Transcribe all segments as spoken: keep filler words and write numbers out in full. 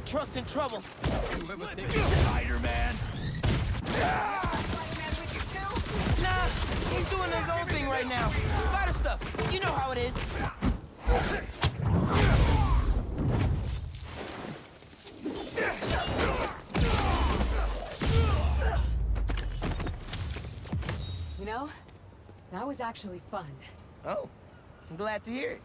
truck's in trouble. Whoever thinks Spider-Man. Nah, he's doing his own thing right now. Spider stuff. You know how it is. You know, that was actually fun. Oh, I'm glad to hear it.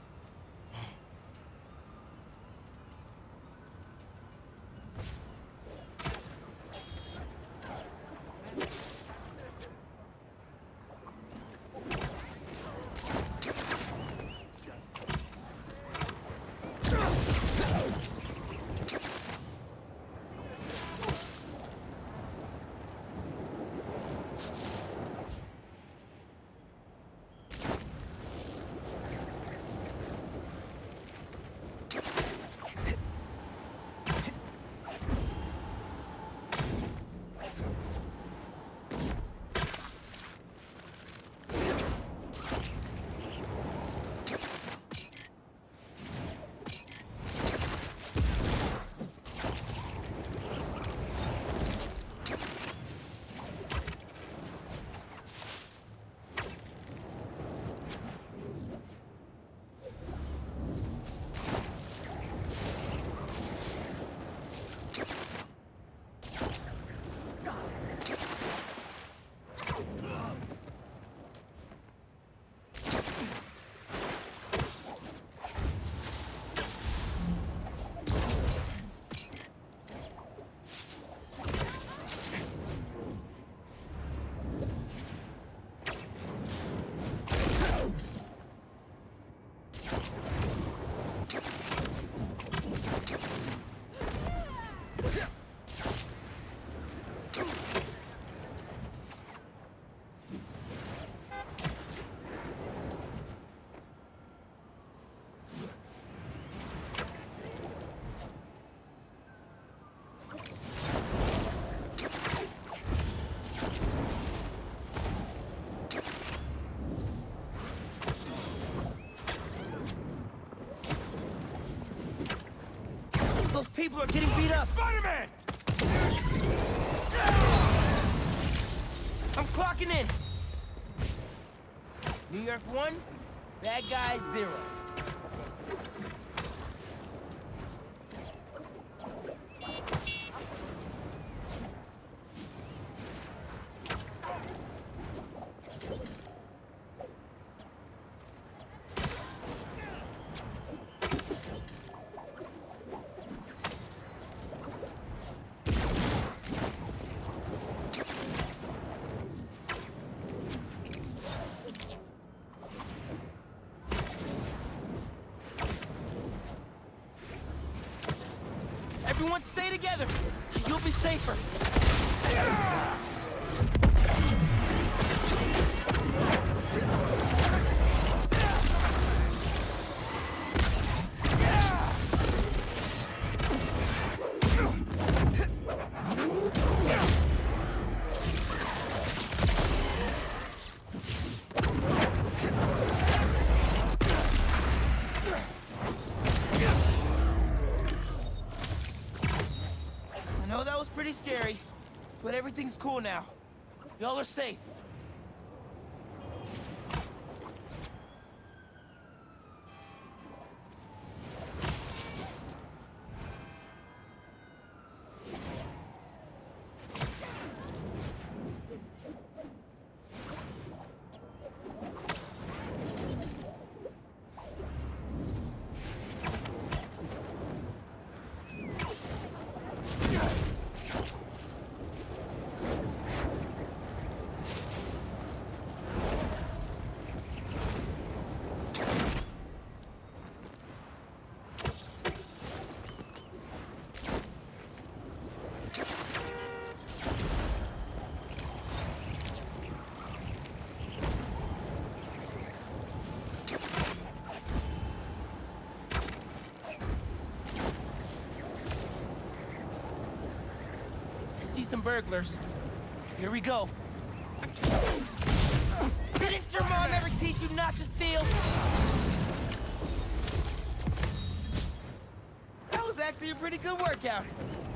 Those people are getting beat up. Spider-Man! I'm clocking in. New York one, bad guy zero. Everyone stay together. You'll be safer. I know that was pretty scary, but everything's cool now. Y'all are safe. See some burglars. Here we go. Didn't your mom ever teach you not to steal? That was actually see a pretty good workout.